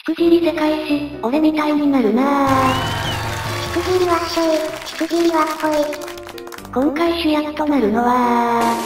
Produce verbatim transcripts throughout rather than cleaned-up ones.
くじり世界史、俺みたいになるなぁ。 しくじりはっしょい、しくじりはっぽい。 今回主役となるのは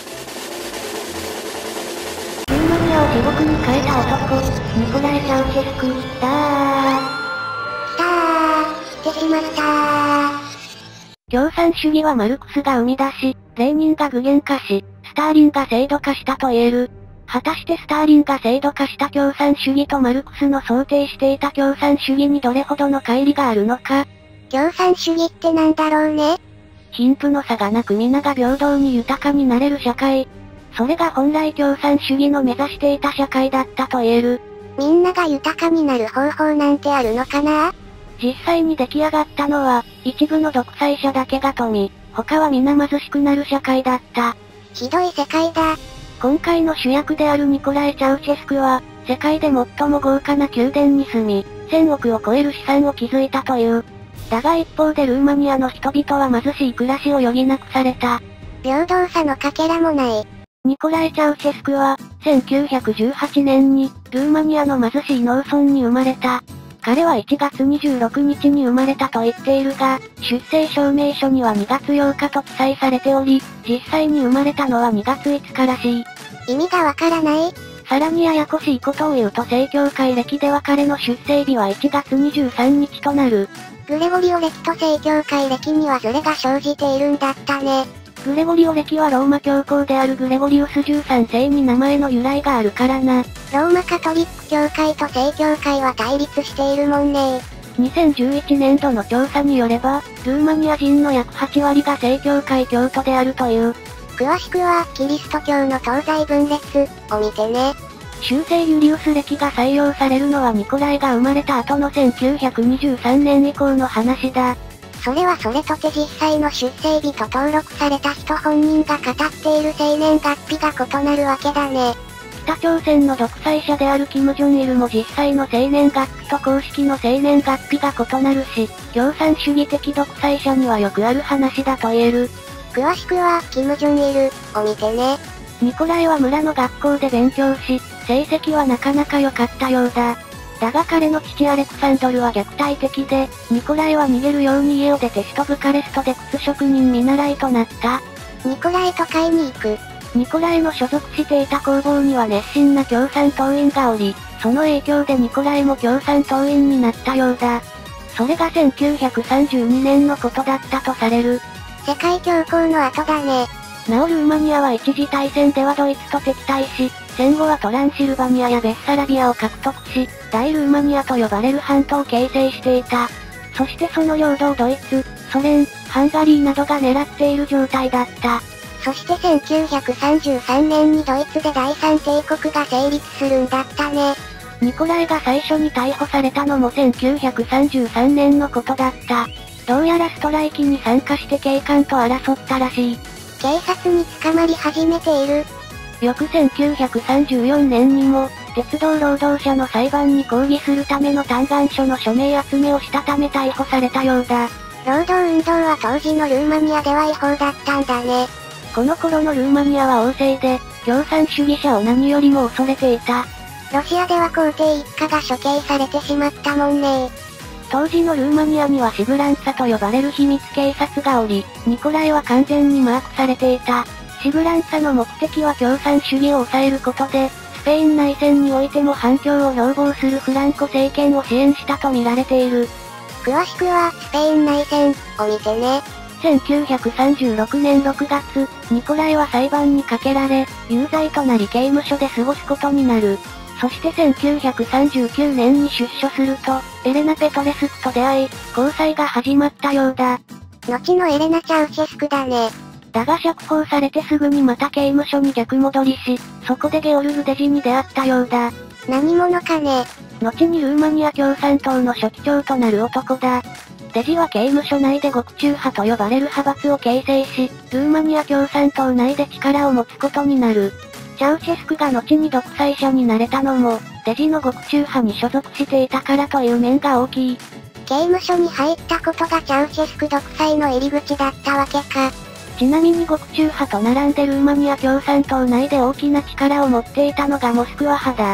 ルーマニアを地獄に変えた男、ニコライ・チャウシェスク、だー。 きたー、来てしまったー。 共産主義はマルクスが生み出し、レーニンが具現化し、スターリンが制度化したと言える。果たしてスターリンが制度化した共産主義とマルクスの想定していた共産主義にどれほどの乖離があるのか。 共産主義ってなんだろうね。 貧富の差がなく皆が平等に豊かになれる社会。それが本来共産主義の目指していた社会だったと言える。 みんなが豊かになる方法なんてあるのかな？ 実際に出来上がったのは、一部の独裁者だけが富、他は皆貧しくなる社会だった。 ひどい世界だ。 今回の主役であるニコライ・チャウチェスクは、世界で最も豪華な宮殿に住み、せんおくを超える資産を築いたという。だが一方でルーマニアの人々は貧しい暮らしを余儀なくされた。 平等さのかけらもない。 ニコライ・チャウチェスクは、せんきゅうひゃくじゅうはちねんに、ルーマニアの貧しい農村に生まれた。彼はいちがつにじゅうろくにちに生まれたと言っているが、出生証明書にはにがつようかと記載されており、実際に生まれたのはにがついつからしい。 意味がわからない。 さらにややこしいことを言うと正教会暦では彼の出生日はいちがつにじゅうさんにちとなる。 グレゴリオ暦と正教会暦にはズレが生じているんだったね。 グレゴリオ暦はローマ教皇であるグレゴリウスじゅうさんせいに名前の由来があるからな。 ローマカトリック教会と正教会は対立しているもんね。 にせんじゅういちねんどの調査によれば、ルーマニア人の約はちわりが正教会教徒であるという。 詳しくは、キリスト教の東西分裂を見てね。 修正ユリウス暦が採用されるのはニコライが生まれた後のせんきゅうひゃくにじゅうさんねん以降の話だ。 それはそれとて実際の出生日と登録された人本人が語っている生年月日が異なるわけだね。 北朝鮮の独裁者であるキム・ジョンイルも実際の生年月日と公式の生年月日が異なるし、共産主義的独裁者にはよくある話だと言える。 詳しくは、キム・ジョンイルを見てね。 ニコライは村の学校で勉強し、成績はなかなか良かったようだ。だが彼の父アレクサンドルは虐待的で、ニコライは逃げるように家を出て首都ブカレストで靴職人見習いとなった。 ニコライと買いに行く。 ニコライの所属していた工房には熱心な共産党員がおり、その影響でニコライも共産党員になったようだ。それがせんきゅうひゃくさんじゅうにねんのことだったとされる。 世界恐慌の後だね。 なおルーマニアは一次大戦ではドイツと敵対し、戦後はトランシルバニアやベッサラビアを獲得し、大ルーマニアと呼ばれる半島を形成していた。そしてその領土をドイツ、ソ連、ハンガリーなどが狙っている状態だった。 そしてせんきゅうひゃくさんじゅうさんねんにドイツで第三帝国が成立するんだったね。 ニコライが最初に逮捕されたのもせんきゅうひゃくさんじゅうさんねんのことだった。どうやらストライキに参加して警官と争ったらしい。 警察に捕まり始めている。 翌せんきゅうひゃくさんじゅうよねんにも、鉄道労働者の裁判に抗議するための嘆願書の署名集めをしたため逮捕されたようだ。 労働運動は当時のルーマニアでは違法だったんだね。 この頃のルーマニアは旺盛で、共産主義者を何よりも恐れていた。 ロシアでは皇帝一家が処刑されてしまったもんね。 当時のルーマニアにはシグランツァと呼ばれる秘密警察がおり、ニコライは完全にマークされていた。シグランツァの目的は共産主義を抑えることで、スペイン内戦においても反共を標榜するフランコ政権を支援したと見られている。 詳しくは、スペイン内戦を見てね。 せんきゅうひゃくさんじゅうろくねんろくがつ、ニコライは裁判にかけられ、有罪となり刑務所で過ごすことになる。そしてせんきゅうひゃくさんじゅうきゅうねんに出所すると、エレナ・ペトレスクと出会い、交際が始まったようだ。 後のエレナ・チャウチェスクだね。 だが釈放されてすぐにまた刑務所に逆戻りし、そこでゲオルル・デジに出会ったようだ。 何者かね。 後にルーマニア共産党の書記長となる男だ。デジは刑務所内で極中派と呼ばれる派閥を形成し、ルーマニア共産党内で力を持つことになる。チャウチェスクが後に独裁者になれたのも、デジの極中派に所属していたからという面が大きい。 刑務所に入ったことがチャウチェスク独裁の入り口だったわけか。 ちなみに極中派と並んでルーマニア共産党内で大きな力を持っていたのがモスクワ派だ。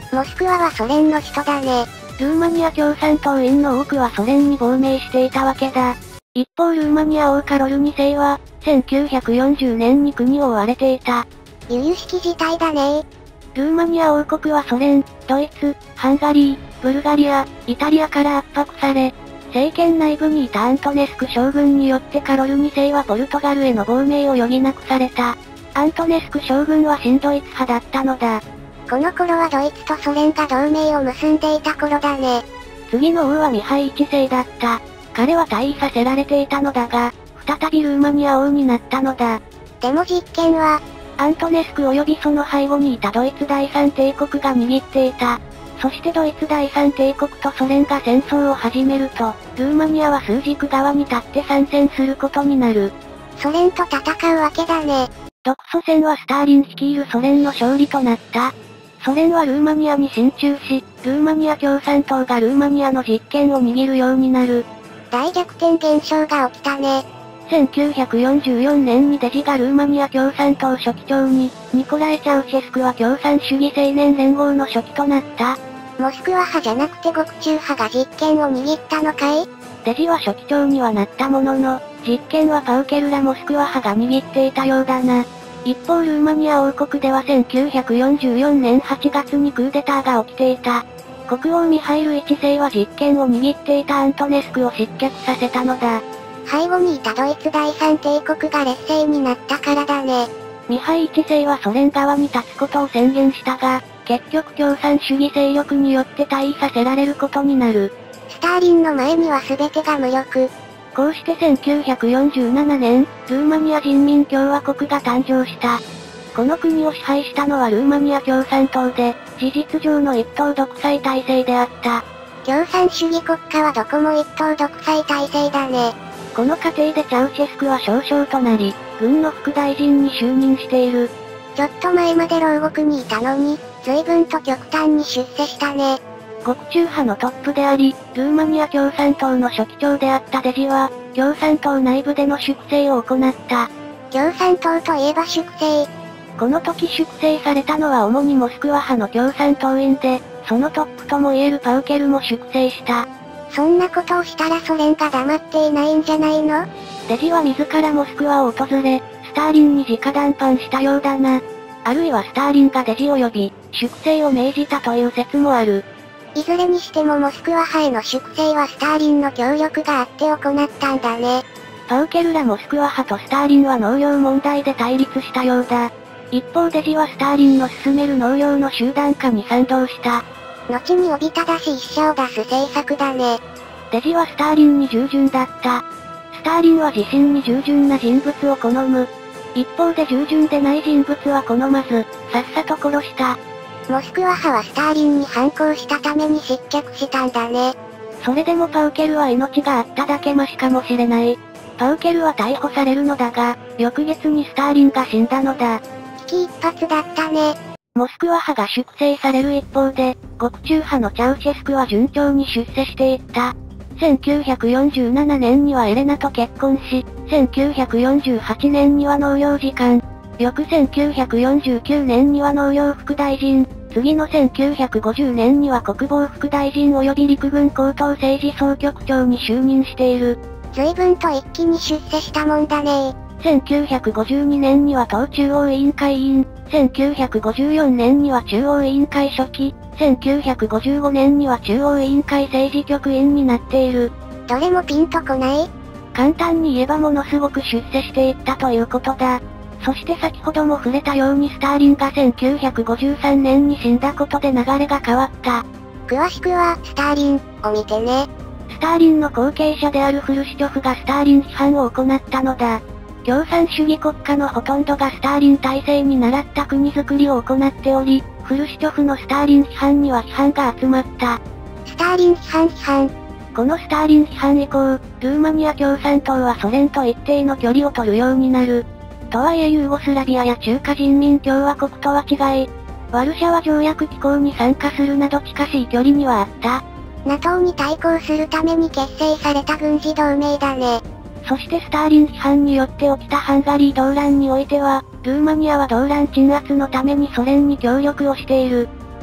モスクワはソ連の首都だね。 ルーマニア共産党員の多くはソ連に亡命していたわけだ。一方ルーマニア王カロルにせいは、せんきゅうひゃくよんじゅうねんに国を追われていた。 由々しき事態だね。 ルーマニア王国はソ連、ドイツ、ハンガリー、ブルガリア、イタリアから圧迫され、政権内部にいたアントネスク将軍によってカロルにせいはポルトガルへの亡命を余儀なくされた。アントネスク将軍は親ドイツ派だったのだ。 この頃はドイツとソ連が同盟を結んでいた頃だね。 次の王はミハイいちせいだった。彼は退位させられていたのだが、再びルーマニア王になったのだ。 でも実権は、 アントネスク及びその背後にいたドイツ第三帝国が握っていた。そしてドイツ第三帝国とソ連が戦争を始めると、ルーマニアは枢軸側に立って参戦することになる。 ソ連と戦うわけだね。 独ソ戦はスターリン率いるソ連の勝利となった。ソ連はルーマニアに進駐し、ルーマニア共産党がルーマニアの実権を握るようになる。 大逆転現象が起きたね。 せんきゅうひゃくよんじゅうよねんにデジがルーマニア共産党書記長に、ニコライ・チャウシェスクは共産主義青年連合の書記となった。 モスクワ派じゃなくて極中派が実権を握ったのかい？ デジは書記長にはなったものの、実権はパウケルらモスクワ派が握っていたようだな。一方ルーマニア王国ではせんきゅうひゃくよんじゅうよねんはちがつにクーデターが起きていた。国王ミハイルいちせいは実権を握っていたアントネスクを失脚させたのだ。 背後にいたドイツ第三帝国が劣勢になったからだね。 ミハイいちせいはソ連側に立つことを宣言したが、結局共産主義勢力によって退位させられることになる。 スターリンの前には全てが無力。 こうしてせんきゅうひゃくよんじゅうななねん、ルーマニア人民共和国が誕生した。この国を支配したのはルーマニア共産党で、事実上の一党独裁体制であった。 共産主義国家はどこも一党独裁体制だね。 この過程でチャウシェスクは少将となり、軍の副大臣に就任している。 ちょっと前まで牢獄にいたのに、随分と極端に出世したね。 極中派のトップであり、ルーマニア共産党の書記長であったデジは、共産党内部での粛清を行った。 共産党といえば粛清。 この時粛清されたのは主にモスクワ派の共産党員で、そのトップともいえるパウケルも粛清した。 そんなことをしたらソ連が黙っていないんじゃないの？ デジは自らモスクワを訪れ、スターリンに直談判したようだな。あるいはスターリンがデジを呼び、粛清を命じたという説もある。 いずれにしてもモスクワ派への粛清はスターリンの協力があって行ったんだね。 パウケルらモスクワ派とスターリンは農業問題で対立したようだ。一方デジはスターリンの進める農業の集団化に賛同した。 後におびただしい死者を出す政策だね。 デジはスターリンに従順だった。スターリンは自身に従順な人物を好む。一方で従順でない人物は好まず、さっさと殺した。 モスクワ派はスターリンに反抗したために失脚したんだね。 それでもパウケルは命があっただけマシかもしれない。パウケルは逮捕されるのだが、翌月にスターリンが死んだのだ。 危機一髪だったね。 モスクワ派が粛清される一方で、極中派のチャウシェスクは順調に出世していった。せんきゅうひゃくよんじゅうななねんにはエレナと結婚し、せんきゅうひゃくよんじゅうはちねんには農業次官。翌せんきゅうひゃくよんじゅうきゅうねんには農業副大臣。次のせんきゅうひゃくごじゅうねんには国防副大臣及び陸軍高等政治総局長に就任している。 随分と一気に出世したもんだね。 せんきゅうひゃくごじゅうにねんには党中央委員会委員、せんきゅうひゃくごじゅうよねんには中央委員会書記、せんきゅうひゃくごじゅうごねんには中央委員会政治局員になっている。 どれもピンとこない？ 簡単に言えばものすごく出世していったということだ。そして先ほども触れたようにスターリンがせんきゅうひゃくごじゅうさんねんに死んだことで流れが変わった。 詳しくは、スターリン、を見てね。 スターリンの後継者であるフルシチョフがスターリン批判を行ったのだ。共産主義国家のほとんどがスターリン体制に倣った国づくりを行っており、フルシチョフのスターリン批判には批判が集まった。 スターリン批判批判。 このスターリン批判以降、ルーマニア共産党はソ連と一定の距離を取るようになる。とはいえユーゴスラビアや中華人民共和国とは違い、ワルシャワ条約機構に参加するなど近しい距離にはあった。 ナトー に対抗するために結成された軍事同盟だね。 そしてスターリン批判によって起きたハンガリー動乱においては、ルーマニアは動乱鎮圧のためにソ連に協力をしている。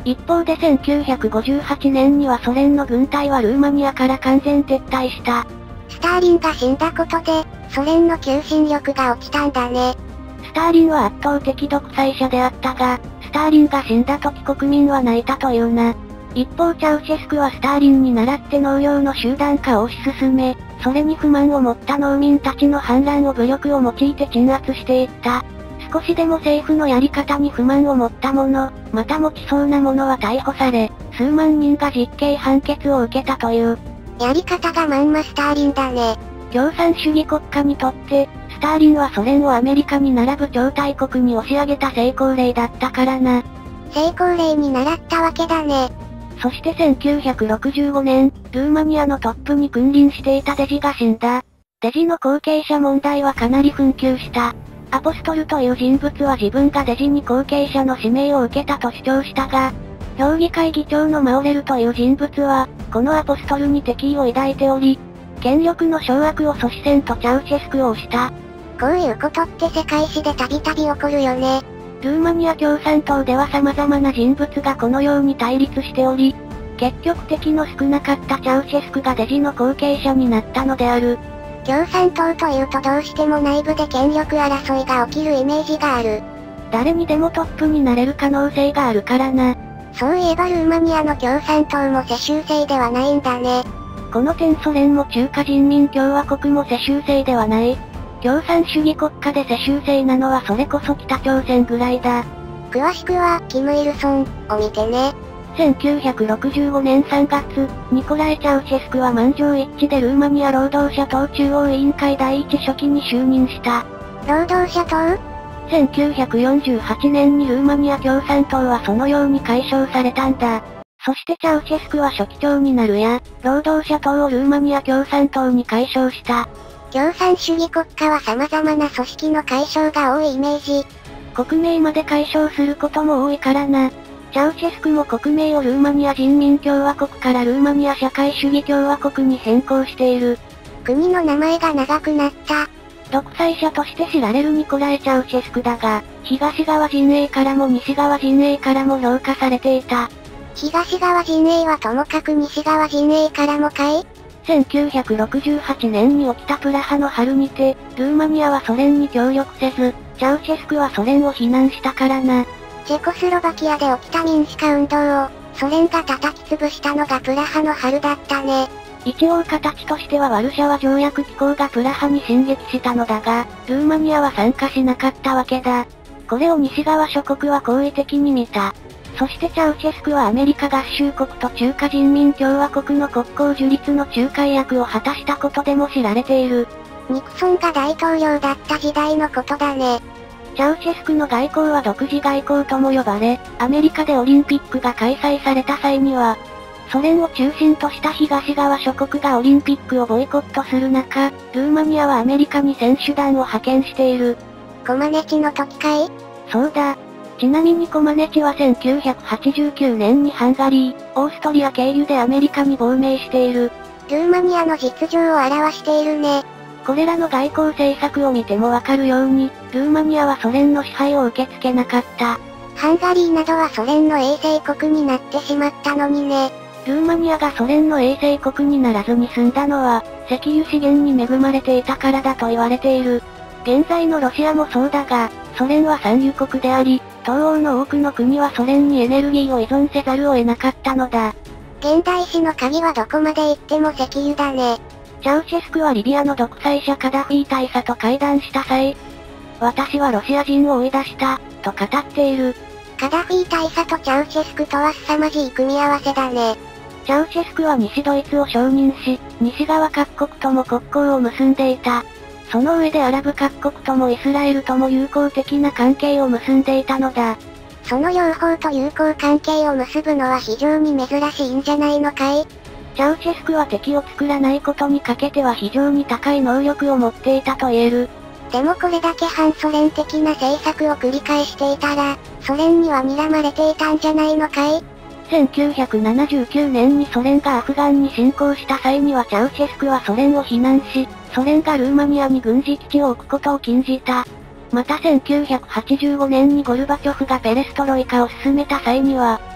一方でせんきゅうひゃくごじゅうはちねんにはソ連の軍隊はルーマニアから完全撤退した。 スターリンが死んだことで、ソ連の求心力が落ちたんだね。 スターリンは圧倒的独裁者であったが、スターリンが死んだ時国民は泣いたというな。一方チャウシェスクはスターリンに倣って農業の集団化を推し進め、それに不満を持った農民たちの反乱を武力を用いて鎮圧していった。少しでも政府のやり方に不満を持った者、また持ちそうな者は逮捕され、数万人が実刑判決を受けたという。 やり方がまんまスターリンだね。 共産主義国家にとって、スターリンはソ連をアメリカに並ぶ超大国に押し上げた成功例だったからな。 成功例に倣ったわけだね。 そしてせんきゅうひゃくろくじゅうごねん、ルーマニアのトップに君臨していたデジが死んだ。デジの後継者問題はかなり紛糾した。アポストルという人物は自分がデジに後継者の指名を受けたと主張したが、評議会議長のマオレルという人物は、このアポストルに敵意を抱いており、権力の掌握を阻止せんとチャウシェスクを推した。 こういうことって世界史でたびたび起こるよね。 ルーマニア共産党では様々な人物がこのように対立しており、結局敵の少なかったチャウシェスクがデジの後継者になったのである。 共産党というとどうしても内部で権力争いが起きるイメージがある。 誰にでもトップになれる可能性があるからな。 そういえばルーマニアの共産党も世襲制ではないんだね。 この点ソ連も中華人民共和国も世襲制ではない。共産主義国家で世襲制なのはそれこそ北朝鮮ぐらいだ。 詳しくは、キム・イルソン、を見てね。 せんきゅうひゃくろくじゅうごねんさんがつ、ニコライ・チャウシェスクは満場一致でルーマニア労働者党中央委員会第一書記に就任した。 労働者党？ せんきゅうひゃくよんじゅうはちねんにルーマニア共産党はそのように解消されたんだ。そしてチャウシェスクは書記長になるや、労働者党をルーマニア共産党に解消した。 共産主義国家は様々な組織の解消が多いイメージ。 国名まで解消することも多いからな。チャウシェスクも国名をルーマニア人民共和国からルーマニア社会主義共和国に変更している。 国の名前が長くなった。 独裁者として知られるニコライ・チャウシェスクだが、東側陣営からも西側陣営からも評価されていた。 東側陣営はともかく西側陣営からもかい？ せんきゅうひゃくろくじゅうはちねんに起きたプラハの春にて、ルーマニアはソ連に協力せず、チャウシェスクはソ連を非難したからな。 チェコスロバキアで起きた民主化運動を、ソ連が叩き潰したのがプラハの春だったね。 一応形としてはワルシャワ条約機構がプラハに進撃したのだが、ルーマニアは参加しなかったわけだ。これを西側諸国は好意的に見た。そしてチャウシェスクはアメリカ合衆国と中華人民共和国の国交樹立の仲介役を果たしたことでも知られている。 ニクソンが大統領だった時代のことだね。 チャウシェスクの外交は独自外交とも呼ばれ、アメリカでオリンピックが開催された際には、ソ連を中心とした東側諸国がオリンピックをボイコットする中、ルーマニアはアメリカに選手団を派遣している。 コマネチの時かい？ そうだ。ちなみにコマネチはせんきゅうひゃくはちじゅうきゅうねんにハンガリー、オーストリア経由でアメリカに亡命している。 ルーマニアの実情を表しているね。 これらの外交政策を見てもわかるように、ルーマニアはソ連の支配を受け付けなかった。 ハンガリーなどはソ連の衛星国になってしまったのにね。 ルーマニアがソ連の衛星国にならずに済んだのは、石油資源に恵まれていたからだと言われている。現在のロシアもそうだが、ソ連は産油国であり、東欧の多くの国はソ連にエネルギーを依存せざるを得なかったのだ。 現代史の鍵はどこまで行っても石油だね。 チャウシェスクはリビアの独裁者カダフィ大佐と会談した際、私はロシア人を追い出した、と語っている。 カダフィ大佐とチャウシェスクとは凄まじい組み合わせだね。 チャウシェスクは西ドイツを承認し、西側各国とも国交を結んでいた。その上でアラブ各国ともイスラエルとも友好的な関係を結んでいたのだ。 その両方と友好関係を結ぶのは非常に珍しいんじゃないのかい？ チャウシェスクは敵を作らないことにかけては非常に高い能力を持っていたと言える。 でもこれだけ反ソ連的な政策を繰り返していたら、ソ連には睨まれていたんじゃないのかい？ せんきゅうひゃくななじゅうきゅうねんにソ連がアフガンに侵攻した際にはチャウシェスクはソ連を非難し、ソ連がルーマニアに軍事基地を置くことを禁じた。またせんきゅうひゃくはちじゅうごねんにゴルバチョフがペレストロイカを進めた際には、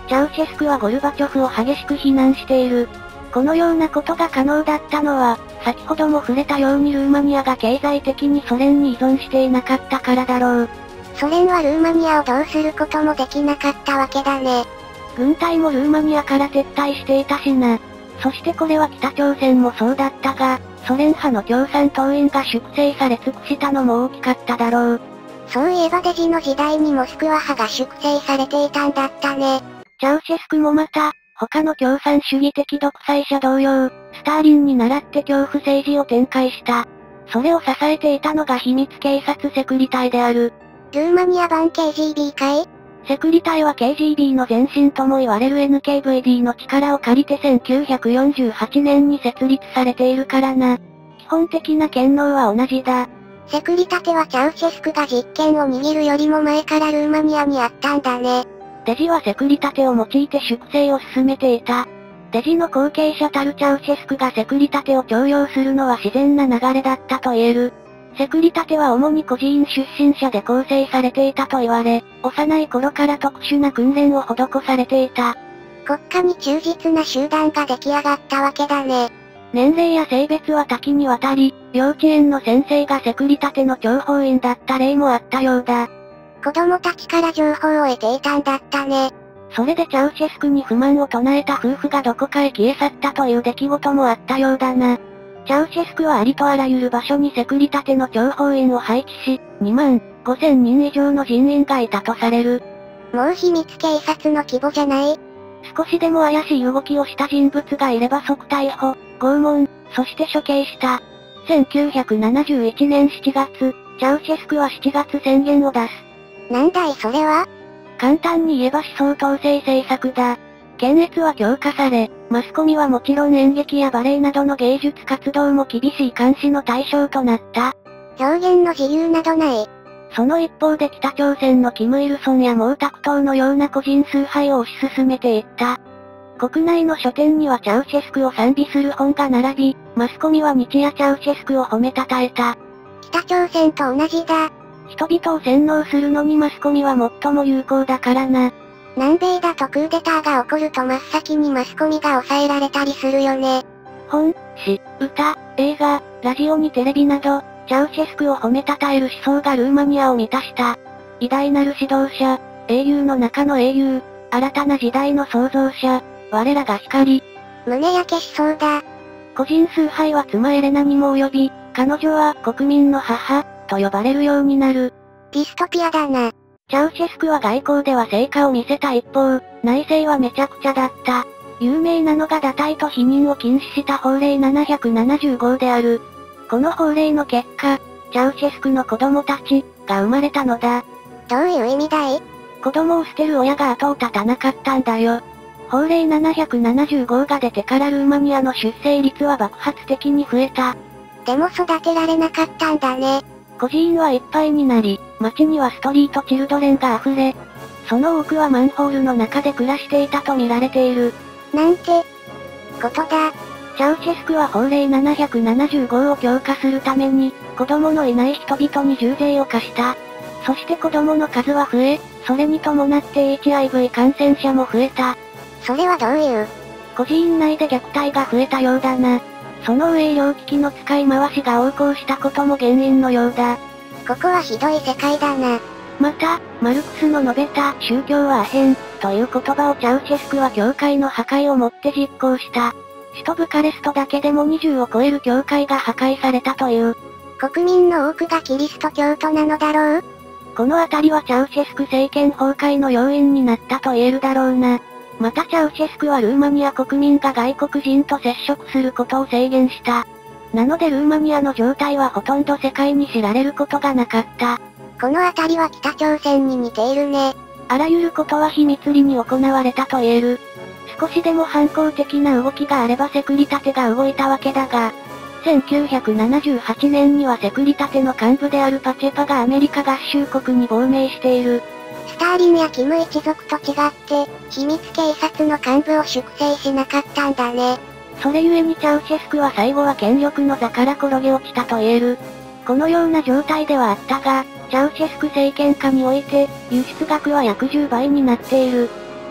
チャウシェスクはゴルバチョフを激しく非難している。このようなことが可能だったのは、先ほども触れたようにルーマニアが経済的にソ連に依存していなかったからだろう。 ソ連はルーマニアをどうすることもできなかったわけだね。 軍隊もルーマニアから撤退していたしな。そしてこれは北朝鮮もそうだったが、ソ連派の共産党員が粛清され尽くしたのも大きかっただろう。 そういえばデジの時代にモスクワ派が粛清されていたんだったね。 チャウシェスクもまた、他の共産主義的独裁者同様、スターリンに倣って恐怖政治を展開した。それを支えていたのが秘密警察セクリ隊である。 ルーマニア版 ケージービー かい？ セクリ隊は ケージービー の前身とも言われる エヌケーブイディー の力を借りてせんきゅうひゃくよんじゅうはちねんに設立されているからな。基本的な権能は同じだ。 セクリタテはチャウシェスクが実権を握るよりも前からルーマニアにあったんだね。 デジはセクリタテを用いて粛清を進めていた。デジの後継者たるチャウシェスクがセクリタテを重用するのは自然な流れだったと言える。セクリタテは主に孤児院出身者で構成されていたと言われ、幼い頃から特殊な訓練を施されていた。 国家に忠実な集団が出来上がったわけだね。 年齢や性別は多岐にわたり、幼稚園の先生がセクリタテの諜報員だった例もあったようだ。 子供たちから情報を得ていたんだったね。 それでチャウシェスクに不満を唱えた夫婦がどこかへ消え去ったという出来事もあったようだな。チャウシェスクはありとあらゆる場所にセクリタテの諜報員を配置し、にまんごせんにん以上の人員がいたとされる。 もう秘密警察の規模じゃない？ 少しでも怪しい動きをした人物がいれば即逮捕、拷問、そして処刑した。せんきゅうひゃくななじゅういちねんしちがつ、チャウシェスクはしちがつ宣言を出す。 なんだいそれは？ 簡単に言えば思想統制政策だ。検閲は強化され、マスコミはもちろん演劇やバレエなどの芸術活動も厳しい監視の対象となった。 表現の自由などない。 その一方で北朝鮮のキム・イルソンや毛沢東のような個人崇拝を推し進めていった。国内の書店にはチャウシェスクを賛美する本が並び、マスコミは日夜チャウシェスクを褒めたたえた。 北朝鮮と同じだ。 人々を洗脳するのにマスコミは最も有効だからな。 南米だとクーデターが起こると真っ先にマスコミが抑えられたりするよね。 本、詩、歌、映画、ラジオにテレビなど、チャウシェスクを褒めたたえる思想がルーマニアを満たした。偉大なる指導者、英雄の中の英雄、新たな時代の創造者、我らが光。 胸焼けしそうだ。 個人崇拝は妻エレナにも及び、彼女は国民の母、と呼ばれるようになる。 ディストピアだな。 チャウシェスクは外交では成果を見せた一方、内政はめちゃくちゃだった。有名なのが堕胎と避妊を禁止した法令ななひゃくななじゅうごである。この法令の結果、チャウシェスクの子供たち、が生まれたのだ。 どういう意味だい？ 子供を捨てる親が後を絶たなかったんだよ。法令ななひゃくななじゅうごが出てからルーマニアの出生率は爆発的に増えた。 でも育てられなかったんだね。 孤児院はいっぱいになり、街にはストリートチルドレンが溢れ、その多くはマンホールの中で暮らしていたと見られている。 なんて、ことだ。 チャウシェスクは法令ななひゃくななじゅうごを強化するために、子供のいない人々に重税を課した。そして子供の数は増え、それに伴って エイチアイブイ 感染者も増えた。 それはどういう？ 孤児院内で虐待が増えたようだな。その上医療機器の使い回しが横行したことも原因のようだ。 ここはひどい世界だな。 また、マルクスの述べた宗教はアヘンという言葉をチャウシェスクは教会の破壊をもって実行した。首都ブカレストだけでもにじゅうを超える教会が破壊されたという。 国民の多くがキリスト教徒なのだろう？ このあたりはチャウシェスク政権崩壊の要因になったと言えるだろうな。またチャウシェスクはルーマニア国民が外国人と接触することを制限した。なのでルーマニアの状態はほとんど世界に知られることがなかった。 このあたりは北朝鮮に似ているね。 あらゆることは秘密裏に行われたと言える。少しでも反抗的な動きがあればセクリタテが動いたわけだが、せんきゅうひゃくななじゅうはちねんにはセクリタテの幹部であるパチェパがアメリカ合衆国に亡命している。 スターリンやキム一族と違って、秘密警察の幹部を粛清しなかったんだね。 それゆえにチャウシェスクは最後は権力の座から転げ落ちたと言える。このような状態ではあったが、チャウシェスク政権下において、輸出額は約じゅうばいになっている。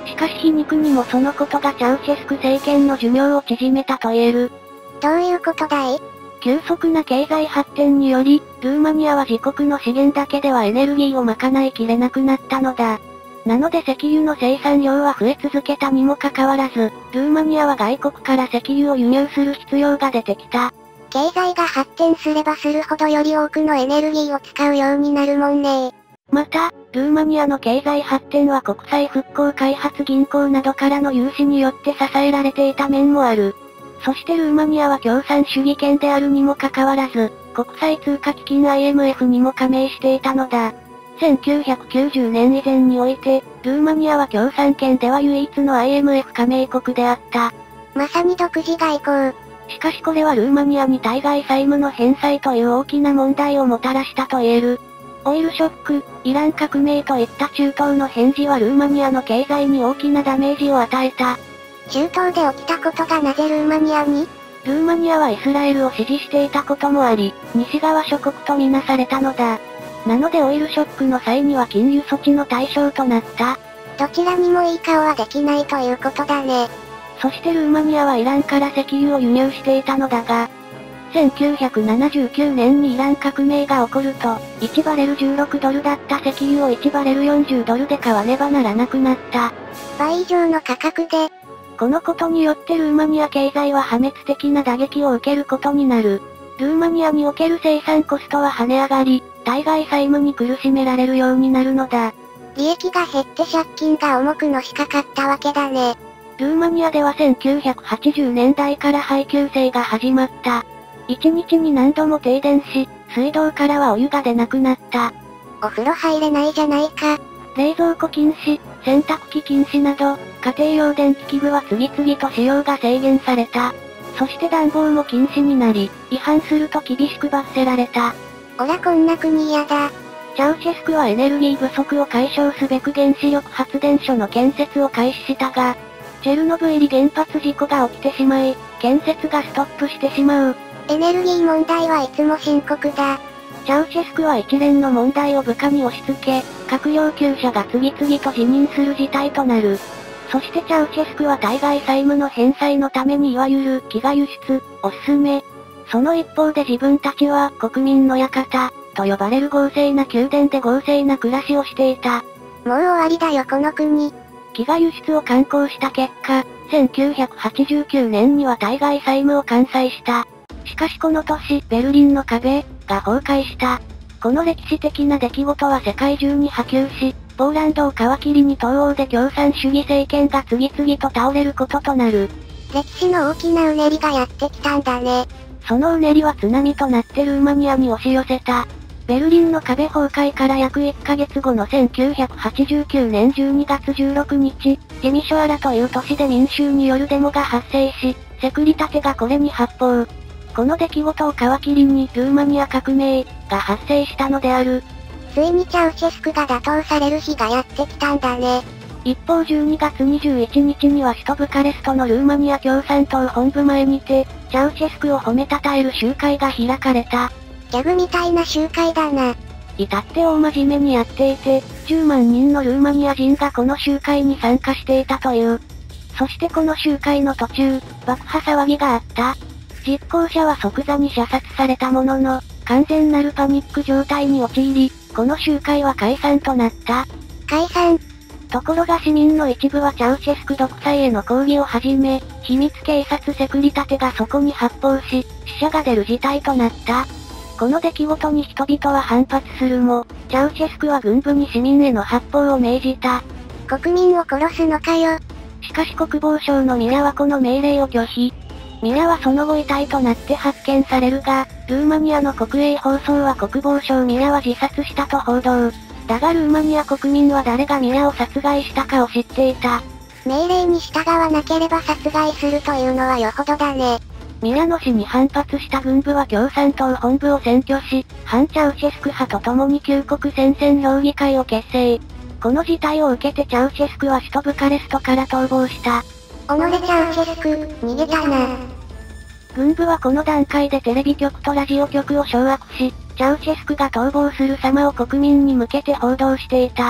しかし皮肉にもそのことがチャウシェスク政権の寿命を縮めたと言える。 どういうことだい？ 急速な経済発展により、ルーマニアは自国の資源だけではエネルギーを賄いきれなくなったのだ。なので石油の生産量は増え続けたにもかかわらず、ルーマニアは外国から石油を輸入する必要が出てきた。 経済が発展すればするほどより多くのエネルギーを使うようになるもんね。 また、ルーマニアの経済発展は国際復興開発銀行などからの融資によって支えられていた面もある。そしてルーマニアは共産主義圏であるにもかかわらず、国際通貨基金 アイエムエフ にも加盟していたのだ。せんきゅうひゃくきゅうじゅうねん以前において、ルーマニアは共産圏では唯一の アイエムエフ 加盟国であった。 まさに独自外交。 しかしこれはルーマニアに対外債務の返済という大きな問題をもたらしたと言える。オイルショック、イラン革命といった中東の変事はルーマニアの経済に大きなダメージを与えた。 中東で起きたことがなぜルーマニアに？ ルーマニアはイスラエルを支持していたこともあり、西側諸国とみなされたのだ。なのでオイルショックの際には禁輸措置の対象となった。 どちらにもいい顔はできないということだね。 そしてルーマニアはイランから石油を輸入していたのだが、せんきゅうひゃくななじゅうきゅうねんにイラン革命が起こると、いちバレルじゅうろくドルだった石油をいちバレルよんじゅうドルで買わねばならなくなった。 倍以上の価格で。 このことによってルーマニア経済は破滅的な打撃を受けることになる。ルーマニアにおける生産コストは跳ね上がり、対外債務に苦しめられるようになるのだ。 利益が減って借金が重くのしかかったわけだね。 ルーマニアではせんきゅうひゃくはちじゅうねんだいから配給制が始まった。一日に何度も停電し、水道からはお湯が出なくなった。 お風呂入れないじゃないか。 冷蔵庫禁止、洗濯機禁止など、家庭用電気器具は次々と使用が制限された。そして暖房も禁止になり、違反すると厳しく罰せられた。 おらこんな国嫌だ。 チャウシェスクはエネルギー不足を解消すべく原子力発電所の建設を開始したが、チェルノブイリ原発事故が起きてしまい、建設がストップしてしまう。 エネルギー問題はいつも深刻だ。 チャウシェスクは一連の問題を部下に押し付け、閣僚級者が次々と辞任する事態となる。そしてチャウシェスクは対外債務の返済のためにいわゆる飢餓輸出を進め、その一方で自分たちは国民の館と呼ばれる豪勢な宮殿で豪勢な暮らしをしていた。 もう終わりだよこの国。 飢餓輸出を敢行した結果、せんきゅうひゃくはちじゅうきゅうねんには対外債務を完済した。しかしこの年、ベルリンの壁が崩壊した。この歴史的な出来事は世界中に波及し、ポーランドを皮切りに東欧で共産主義政権が次々と倒れることとなる。 歴史の大きなうねりがやってきたんだね。 そのうねりは津波となってルーマニアに押し寄せた。ベルリンの壁崩壊から約いっかげつごのせんきゅうひゃくはちじゅうきゅうねんじゅうにがつじゅうろくにち、ジミショアラという都市で民衆によるデモが発生し、セクリタテがこれに発砲。この出来事を皮切りにルーマニア革命が発生したのである。 ついにチャウシェスクが打倒される日がやってきたんだね。 一方じゅうにがつにじゅういちにちには首都ブカレストのルーマニア共産党本部前にて、チャウシェスクを褒めたたえる集会が開かれた。 ギャグみたいな集会だな。 至って大真面目にやっていて、じゅうまんにんのルーマニア人がこの集会に参加していたという。そしてこの集会の途中、爆破騒ぎがあった。実行者は即座に射殺されたものの、完全なるパニック状態に陥り、この集会は解散となった。 解散。 ところが市民の一部はチャウシェスク独裁への抗議を始め、秘密警察セクリタテがそこに発砲し、死者が出る事態となった。この出来事に人々は反発するも、チャウシェスクは軍部に市民への発砲を命じた。 国民を殺すのかよ。 しかし国防省のミラはこの命令を拒否。ミラはその後遺体となって発見されるが、ルーマニアの国営放送は国防省ミラは自殺したと報道。だがルーマニア国民は誰がミラを殺害したかを知っていた。 命令に従わなければ殺害するというのはよほどだね。 ミラの死に反発した軍部は共産党本部を占拠し、反チャウシェスク派と共に旧国戦線評議会を結成。この事態を受けてチャウシェスクは首都ブカレストから逃亡した。 おのれチャウシェスク、逃げたな。 軍部はこの段階でテレビ局とラジオ局を掌握し、チャウシェスクが逃亡する様を国民に向けて報道していた。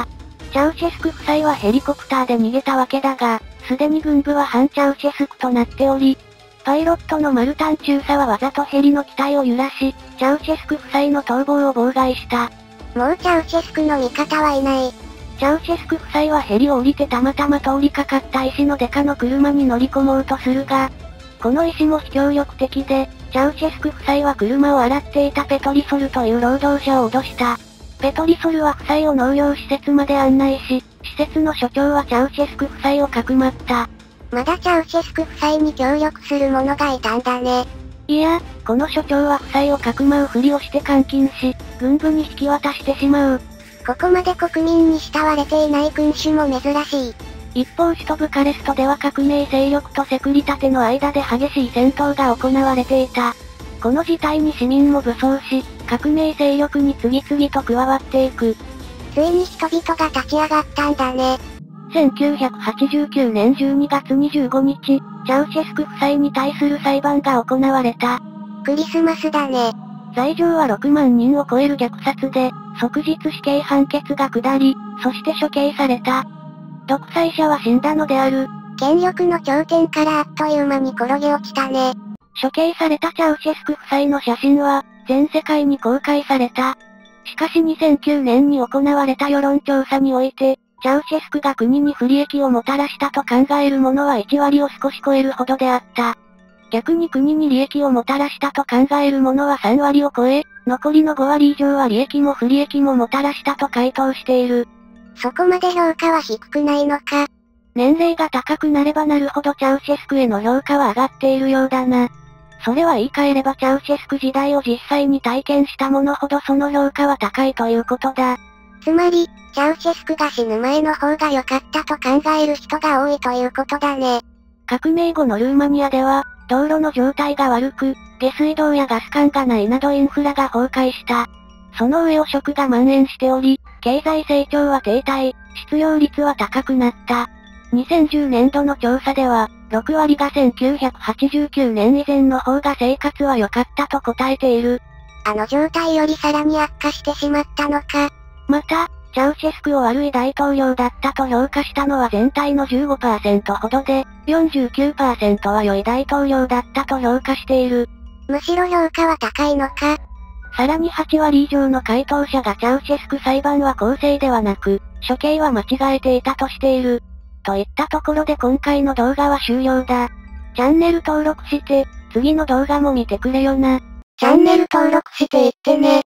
チャウシェスク夫妻はヘリコプターで逃げたわけだが、すでに軍部は反チャウシェスクとなっており、パイロットのマルタン中佐はわざとヘリの機体を揺らし、チャウシェスク夫妻の逃亡を妨害した。 もうチャウシェスクの味方はいない。 チャウシェスク夫妻はヘリを降りてたまたま通りかかった医師のデカの車に乗り込もうとするが、この医師も非協力的で、チャウシェスク夫妻は車を洗っていたペトリソルという労働者を脅した。ペトリソルは夫妻を農業施設まで案内し、施設の所長はチャウシェスク夫妻をかくまった。 まだチャウシェスク夫妻に協力する者がいたんだね。 いや、この所長は夫妻をかくまうふりをして監禁し、軍部に引き渡してしまう。 ここまで国民に慕われていない君主も珍しい。 一方首都ブカレストでは革命勢力とセクリタテの間で激しい戦闘が行われていた。この事態に市民も武装し、革命勢力に次々と加わっていく。 ついに人々が立ち上がったんだね。 せんきゅうひゃくはちじゅうきゅうねんじゅうにがつにじゅうごにち、チャウシェスク夫妻に対する裁判が行われた。 クリスマスだね。 罪状はろくまんにんを超える虐殺で、即日死刑判決が下り、そして処刑された。独裁者は死んだのである。 権力の頂点からあっという間に転げ落ちたね。 処刑されたチャウシェスク夫妻の写真は、全世界に公開された。しかしにせんきゅうねんに行われた世論調査において、チャウシェスクが国に不利益をもたらしたと考える者はいちわりを少し超えるほどであった。逆に国に利益をもたらしたと考える者はさんわりを超え、残りのごわり以上は利益も不利益ももたらしたと回答している。 そこまで評価は低くないのか。 年齢が高くなればなるほどチャウシェスクへの評価は上がっているようだな。それは言い換えればチャウシェスク時代を実際に体験した者ほどその評価は高いということだ。 つまり、チャウシェスクが死ぬ前の方が良かったと考える人が多いということだね。 革命後のルーマニアでは、道路の状態が悪く、下水道やガス管がないなどインフラが崩壊した。その上汚職が蔓延しており、経済成長は停滞、失業率は高くなった。にせんじゅうねんどの調査では、ろくわりがせんきゅうひゃくはちじゅうきゅうねん以前の方が生活は良かったと答えている。 あの状態よりさらに悪化してしまったのか。 また、チャウシェスクを悪い大統領だったと評価したのは全体の じゅうごパーセント ほどで、よんじゅうきゅうパーセント は良い大統領だったと評価している。 むしろ評価は高いのか。 さらにはちわり以上の回答者がチャウシェスク裁判は公正ではなく、処刑は間違えていたとしている。といったところで今回の動画は終了だ。チャンネル登録して、次の動画も見てくれよな。 チャンネル登録していってね。